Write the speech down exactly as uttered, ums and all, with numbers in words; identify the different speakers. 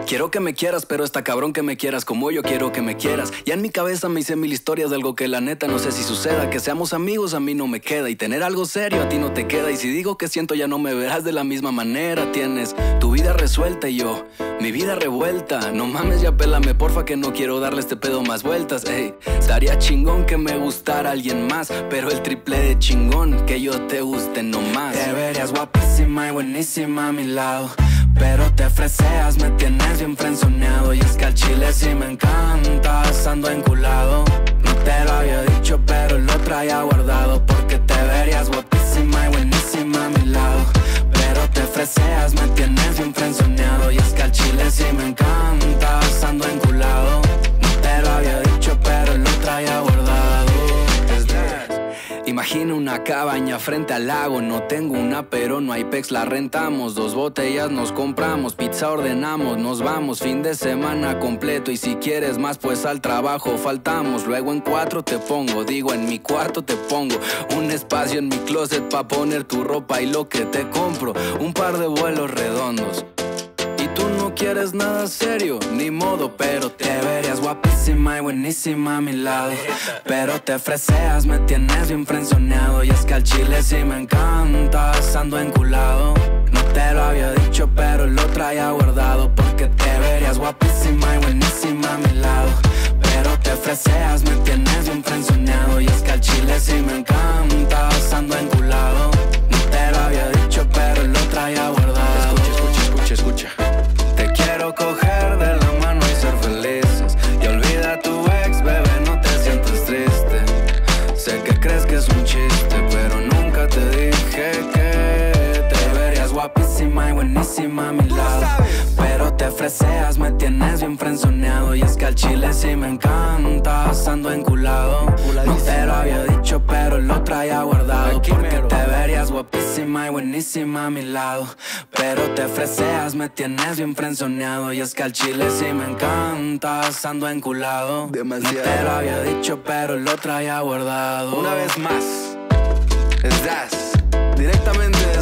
Speaker 1: Quiero que me quieras, pero está cabrón que me quieras como yo quiero que me quieras. Ya en mi cabeza me hice mil historias de algo que la neta no sé si suceda. Que seamos amigos a mí no me queda, y tener algo serio a ti no te queda. Y si digo que siento ya no me verás de la misma manera. Tienes tu vida resuelta y yo mi vida revuelta. No mames, ya pélame porfa, que no quiero darle este pedo más vueltas. Ey, estaría chingón que me gustara alguien más, pero el triple de chingón que yo te guste no más.
Speaker 2: Te verías guapísima y buenísima a mi lado, pero te freseas, me tienes bien frenzoneado. Y es que al chile sí me encanta, ando enculado. No te lo había dicho, pero lo traía guardado, porque te verías guapísima y buenísima a mi lado, pero te freseas, me tienes bien frenzoneado. Y es que al chile sí me encanta, ando enculado. No te lo había dicho, pero lo traía guardado.
Speaker 1: Imagina una cabaña frente al lago. No tengo una, pero no hay pex, la rentamos. Dos botellas nos compramos, pizza ordenamos, nos vamos fin de semana completo. Y si quieres más, pues al trabajo faltamos. Luego en cuatro te pongo, digo en mi cuarto te pongo un espacio en mi closet pa' poner tu ropa y lo que te compro. Un par de vuelos redondos. Tú no quieres nada serio, ni modo, pero te verías guapísima y buenísima a mi lado, pero te freseas, me tienes bien frenzoneado. Y es que al chile sí me encanta, ando enculado. No te lo había dicho, pero lo traía guardado, porque te verías guapísima y buenísima a mi lado, pero te freseas, me tienes bien frenzoneado. Y es que al chile sí me encanta, ando enculado. No te lo había dicho, pero lo traía guardado. Escucha, escucha, escucha, escucha.
Speaker 2: Quiero coger de la mano y ser felices. Y olvida a tu ex, bebé, no te sientas triste. Sé que crees que es un chiste, pero nunca te dije que te verías guapísima y buenísima a mi lado, pero te freseas, me tienes bien frenzoneado. Y es que al chile sí me encanta, ando enculado. No te lo había dicho, pero lo traía guardado, porque te verías guapísima y buenísima a mi lado, pero te freseas, me tienes bien frenzoneado. Y es que al chile sí me encanta, ando enculado.
Speaker 1: Demasiado.
Speaker 2: No te lo había dicho, pero lo traía guardado.
Speaker 1: Una vez más, es Das, directamente